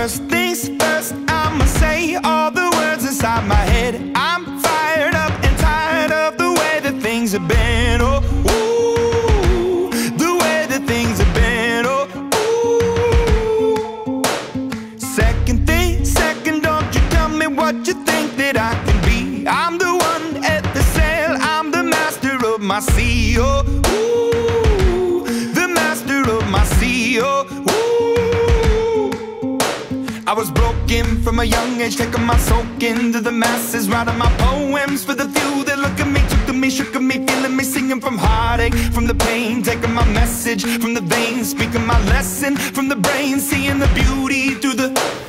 First things first, I'ma say all the words inside my head. I'm fired up and tired of the way that things have been. Oh, ooh, the way that things have been. Oh, ooh. Second thing, second, don't you tell me what you think that I can be. I'm the one at the sail, I'm the master of my sea. Oh, ooh, the master of my sea. Oh, ooh. I was broken from a young age, taking my soak into the masses, writing my poems for the few that look at me, took to me, shook at me, feeling me, singing from heartache, from the pain, taking my message from the veins, speaking my lesson from the brain, seeing the beauty through the